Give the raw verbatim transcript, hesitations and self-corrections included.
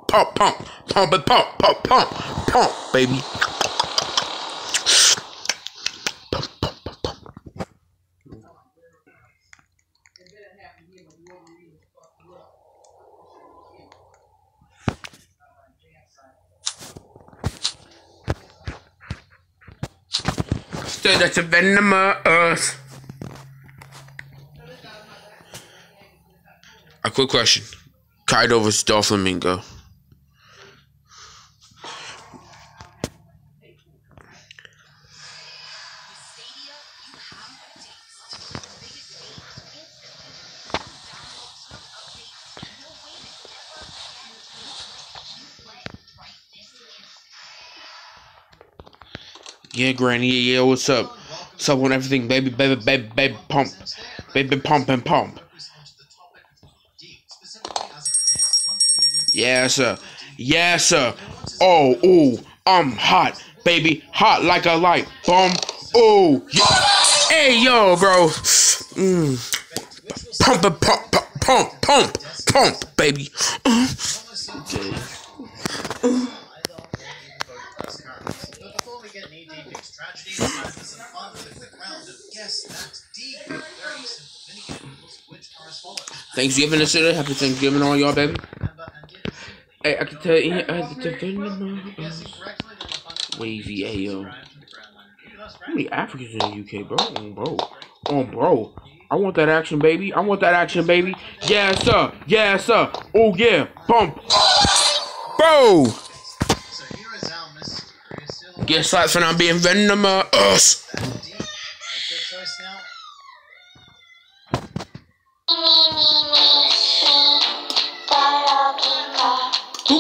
pump, pump, pump it, pump, pump, pump, pump, baby. Pump, pump, pump, pump. Say that's a venomous. A quick question. Kaido versus Doflamingo. Yeah, Granny, yeah, what's up? What's up on everything, baby, baby, baby, baby, pump. Baby, pump and pump. Yeah, sir. Yeah, sir. Oh, ooh, I'm hot, baby, hot like a light bomb. Oh, yeah. Hey, yo, bro. Mm. Pump and pump, pump, pump, pump, pump, baby. Uh. Okay. Uh. Thanksgiving this year. Happy Thanksgiving all y'all, baby. Hey, I can tell you, I had to defend Wavy, hey, yo. How many Africans in the U K, bro? Oh, bro. Oh, bro. I want that action, baby. I want that action, baby. Yeah, sir. Yeah, sir. Oh, yeah. Bump. Bro. Get slapped for not being venomous.